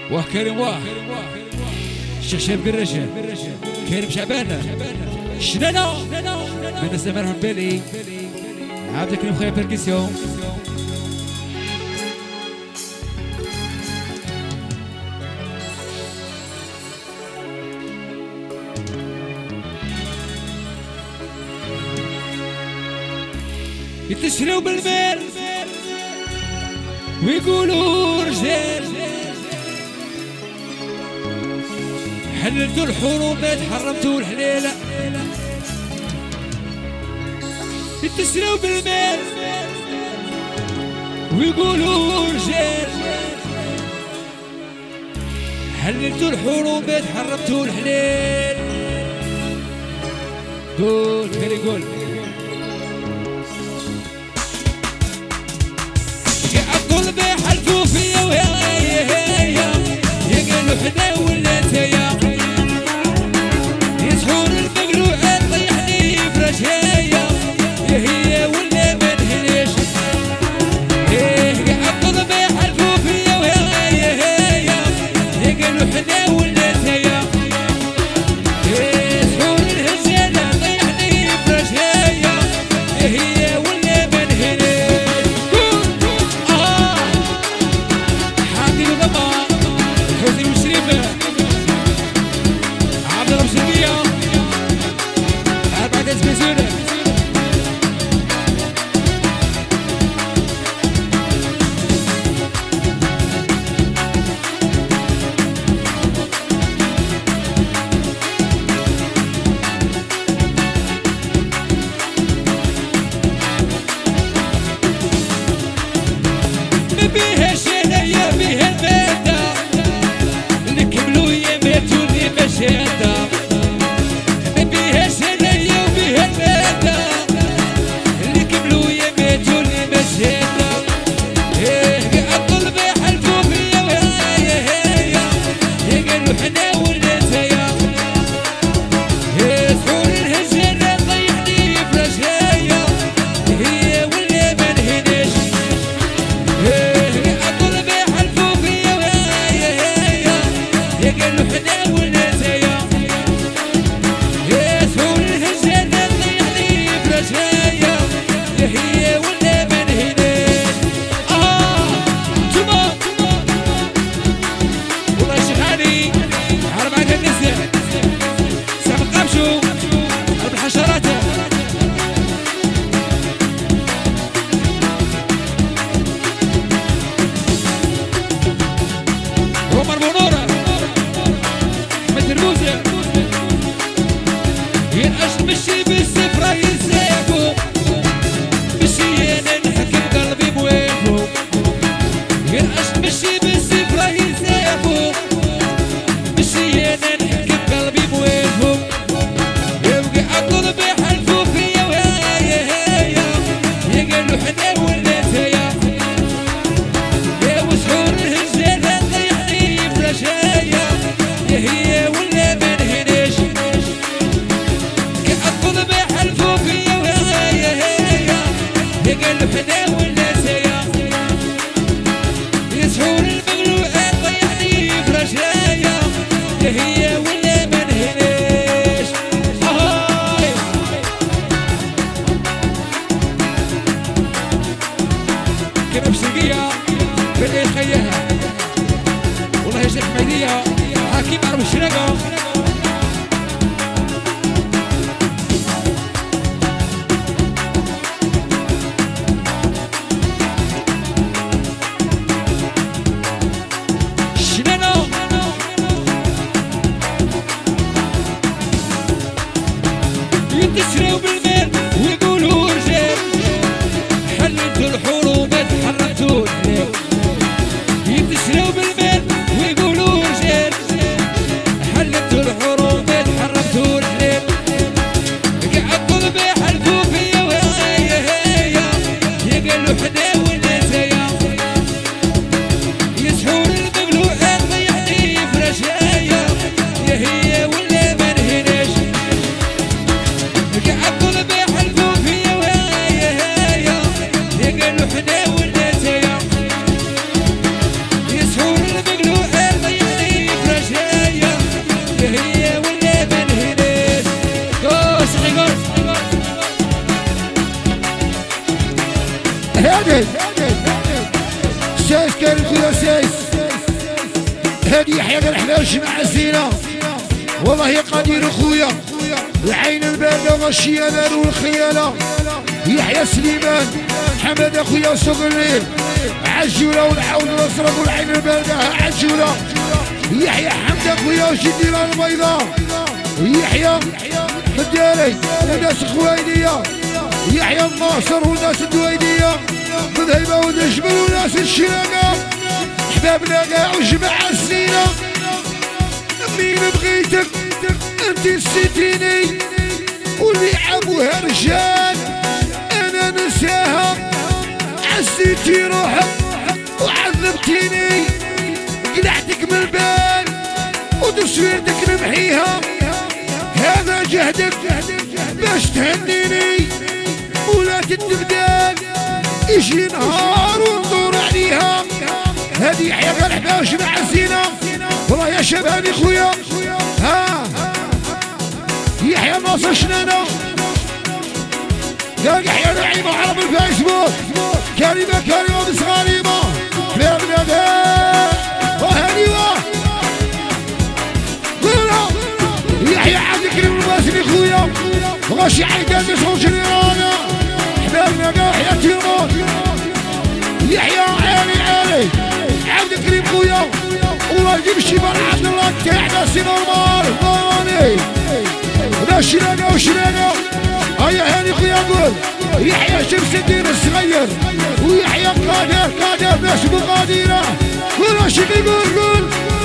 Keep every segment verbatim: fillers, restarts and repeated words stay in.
واه كريم واه الشيخ شاب قرشه كريم شعبان شنانا من الزمان من بالي عبد الكريم خويا بيركسيون يتشروا بالمال ويقولوا رجال حللتوا الحروبات حرمتوا الحليلة يتشروا بالمال ويقولوا رجال حللتوا الحروبات حرمتوا الحليل قول خلي قول قلبي حلفوا فيا ويا يقولوا حنا ولا تيا يسحور المقلوع طيحني فرش هيا هي ولا ما نهنيش ايه قلبي حلفوا فيا ويا يقولوا حنا ولا تيا يسحور الهجانة طيحني فرش هيا هي ولا ما نهنيش بيها شنايا بيها المادة اللي كملوا يماتوا اللي مشاهدة بيها شنايا وبيها المادة اللي كملوا يماتوا اللي مشاهدة ايه قلبي حلفوا فيا وهايا هايا قالوا حنا ولا تيا سحور الهجانة طيحني فراش هايا هي ولا ما نهناش قالوا حنا ولا تيا سحور الهجانة طيحني فراش هايا هي ولا ما نهناش اه انتوما والله الشيخ علي عرب على النساء سامي قامشو عرب الحشرات عمر بونورة ترموزة ينقش مشي بالسفرة يسيبو مشي انا نحكم قلبي مويفو ينقش مشي بالسفرة يسيبو مشي انا نحكم قلبي مويفو يبقى قلبي حلفو فيا وهايا هايا يقالوا حنا ولا تيا يا وسحور الهجانة طيحني فراش هايا هي ولا ما نهناش قلبي حلفوا فيا وهايا هايا قالوا حنا ولا تيا يسحور المقلوع طيحني فراش هايا هي ولا ما نهناش اهاي كيف بسقية بدأ يخيها والله يا شيخ مهدية حكيم عرب الشرقة شنانا يتشروا بالمال ويقولوا رجال حللتوا الحروبات حرمتوا الحلال يتشروا بالمال ويقولوا رجال حللتوا هادي سايس كان خويا سايس هادي يحيى قال حلاش مع الزينة والله يا قدير خويا العين الباردة والشيالة والخيالة يحيى سليمان حمد اخويا سوق الليل عجولة والعون والصرف والعين الباردة عجولة يحيى حمد اخويا وجدي البيضاء يحيى مداري وناس خوينية يحيى الناصر وناس الدويدية مذهبة ونجبل وناس الشراقة حبابنا كاع وجمع السنينة مين بغيتك انت نسيتيني واللي عبوها رجال انا نساها عزيتي روحك وعذبتيني قلعتك من البال وتصويرتك نمحيها هذا جهدك باش تهنيني ولا تتبدال يجي نهار وندور عليها هذه يحيى غير حباش مع الزينة والله يا شبابي خويا ها يحيى ناصر شنانة قال يحيى نعيمة عرب الفيسبوك كريمة كريمة بس غريبة حبابنا ذا وهاني واه يحيى عبد الكريم الماسري خويا غاشي عيدان بصوت الإيرانة حبابنا ذا يحيى تيمون يحيى عالي عالي عبد الكريم خويا والله يجيب الشيبان عبد الله تاعنا سي نورمال نوراني لا شراقة وشراقة هيا هاني خويا قول يحيى شمس الدين الصغير ويحيى قادر قادر ناس مقاديرة قول شي يقول قول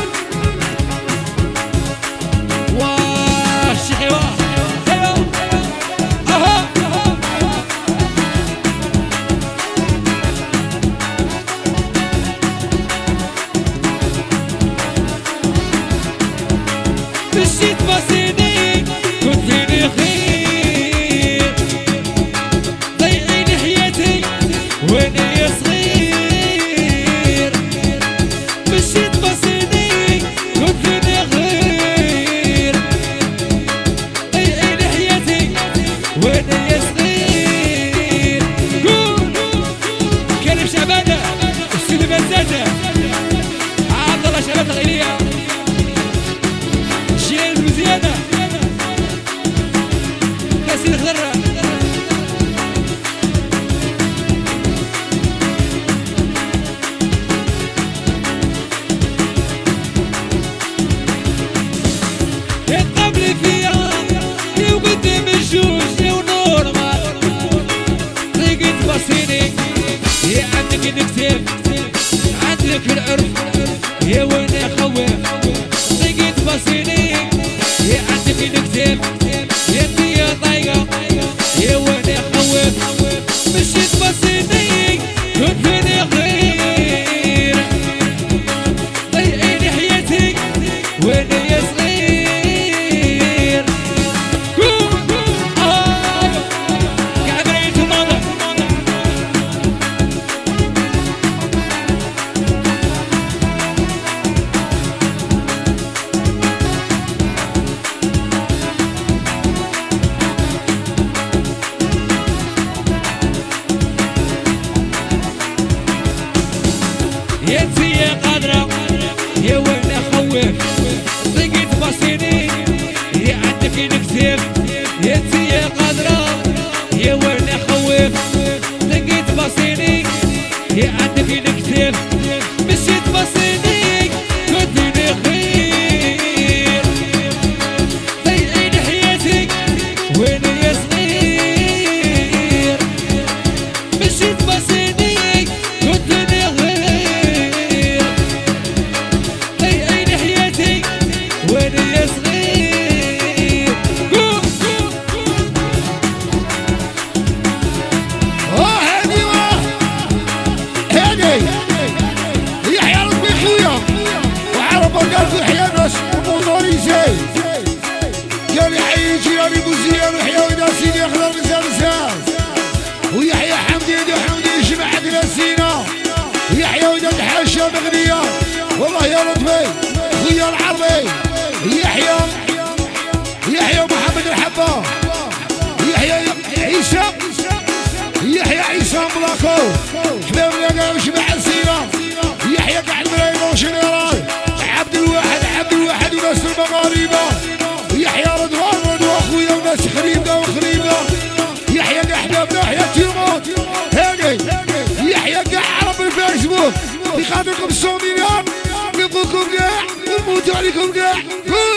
واه شيخي واه اها مشيت بسيدي كنت فيني خير ضيعي لحياتي وانا صغير مشيت بسيدي كنت فيني خير ضيعي لحياتي وانا صغير قول كريم شعبانة السيدي بزازة عبد الله شباب الغيلية زيادة كاسين خضرة الطبل فيها يا وقدام الجوج يا ونورمال طريقة بصيني يا عندك نكتب عندك العرف يا وانا خوف طريقة بصيني يا عندك نكتب يا انتي يا ضايقة يا وانا خوف مشيت بسيطي كنت فيني خير ضيعي لحياتي وانا يا صغير قاعد رأيت الماضي يا انتي يا قادرة يا وانا خوف لقيت بصيني يا عندك نكتب يا انتي يا قادرة يا وانا خوف لقيت بصيني يا عندك نكتب مشيت بصيني كنت فيني خير ضيعي لحياتي وانا يا صغير مشيت بصيني كنت فيني خير ضيعي لحياتي وانا يا صغير اه هادي واه هادي يحيى ربي خويا وعرب قال في يحيى ناس موطوري زي قال يحيى جيراني بوزيان ويحيى ودا سيدي ياخذ الغزال زاز ويحيى حمدي ودا حمدي جمع عندنا سينا يحيى ودا حاشا مغنية والله يا لطفي خويا العربي يحيى يحيى محمد الحبة يحيى عيسى يحيى عيسى بلاكو حبابنا كاع وشبع السيرة يحيى قاعد مريض جنرال عبد الواحد عبد الواحد وناس المغاربة يحيى رضوان رضوان خويا وناس خريبة وخريبة يحيى قاع حبابنا حيا تيموت هاقي يحيى قاع عرب الفيسبوك في خاطركم الصومينات نبغوكم كاع ونموتوا عليكم كاع.